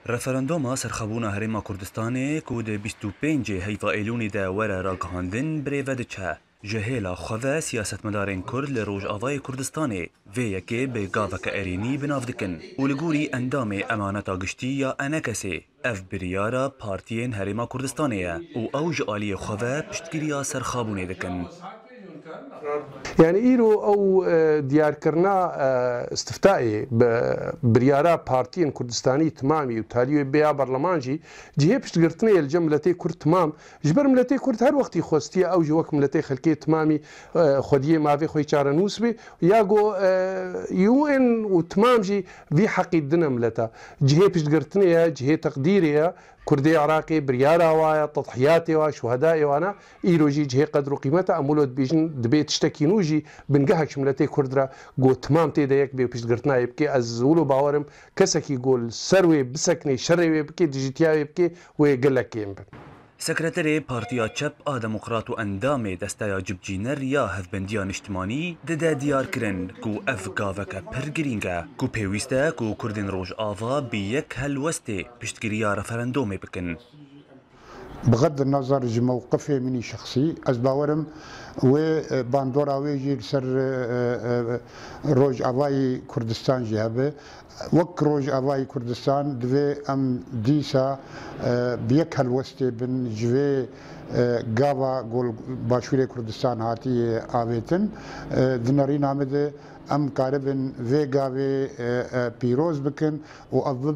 رفراندوما سرخبونا هرما كردستاني كود 25 هيفا ايلوني دا ورا راگهاندن بريفا دچه جهيلا خواه سياست مدارين كرد لروج آوای كردستاني في يكي بگاوك اريني بناف دكن ولگوري اندام امانتا گشتي يا انكسي اف بريارا پارتيين هرما كردستانيه و اوج آلي خواه پشتگیریا سرخابوني دكن. يعني إيرو أو ديار كرنا استفتائي بريارا بارتين كردستاني تمامي وتاليو بيا برلمانجي جهه بشتقرتني الجملتي كرد تمام جبر ملتي كرد هر وقتي خوستي أو جوك ملتي خلكي تمامي خوديه ما في خوي چارنوس بي ياغو يو ان وتمام جي في حقي الدنا ملتا جهه بشتقرتني جهه تقديريا كردي عراقي بريارا وايا تضحياتي وشهدائي وانا ايروجي جهه قدر وقيمتها امولود بيجن دبيت تشتكينوجي بنقهك شملتي كردرا قو تمام تيدا يك بي بيشتقرتنا يبكي ازولو باورم كسكي يقول سروي بسكني شري يبكي ديجيتيا يبكي ويقلك يمبن سكرتري بارتيا تشب ديمقراط و اندام دستايا جبجينر يا هفبنديان اجتماعي ددا ديار كرن كو اف گاوكا پرگرينگا كو پيويستا كو كردين روج آوا بيك هلوستي پشتگيريا رفراندومي بكن. بغض النظر جي موقفي مني شخصي از باورم و باندورا ويجي سر روج آوای كردستان جهبه وك روج آوای كردستان دوی ام ديسا بيك هلوستي بن جوي گاوا گول باشوری كردستان هاتي آویتن دنرين آمده ام کاربن وی گاوی پیروز بکن و اول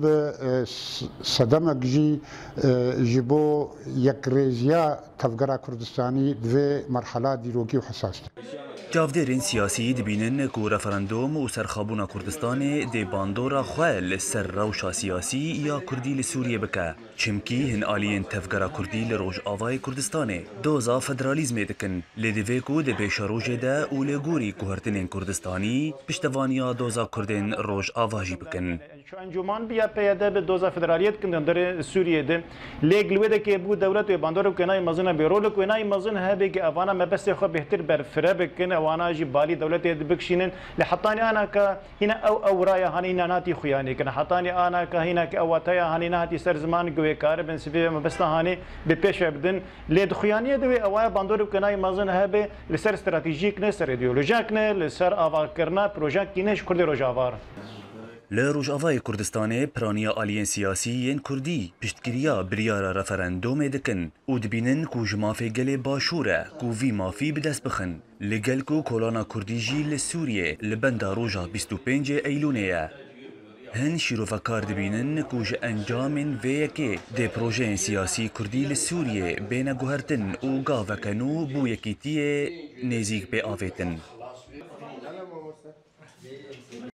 صدمک جی جبو یک ریزیا تفگرا کردستانی دوی مرحله دیروگی و حساس. جافدرين سياسي دبينن كو رفراندوم و سرخابونا كردستاني دي باندورا خواه لسر روشا سياسي يا كردي لسوريا بكا چمكي هن آليين تفگرا كردي لروج آوای كردستاني دوزا فدراليزمي دكن لديوكو دي بيشاروجي دا و لغوري كوهرتنين كردستاني بشتوانيا دوزا كردين روج آواجي بكن. شو انجمان بیا پیاده به دوزا فدرالیت کندن در سوریه ده لیگلوه ده که بود دولت و باندور کنای مزن بیرول کنای مزن هبه که اوانا مبسط خو بهتر بر فره بکن اوانا جی بالی دولت بکشینن لحطانی انا که هنا او رایا هنینا ناتی خویانی کن حطانی انا که هنا که اواتیا هنینا هاتی سر زمان گوی کار بن سفی مبسط هانی به پیش بدن لید خویانی دوی اوایا باندور کنای مزن هبه لسر استراتژیک نه سر ایدئولوژیک نه لسر آوا کرنا پروژه کینش کردی روجاوار لروج آوای كردستاني برانيا آليين سياسيين كردي پشتگیریا بريارا رفراندوم دكن و دبينن كو جمافي گلي باشوره كو في مافي بدست بخن لگل كو كولانا كرديجي لسوريا لبندا روجا 25 ايلونيه هن شیروفکار دبینن کوج انجام ویکی دی پروژه سیاسی کردی لسوریه بین گوهرتن و گاوکنو بو یکیتی نزیک به آویتن.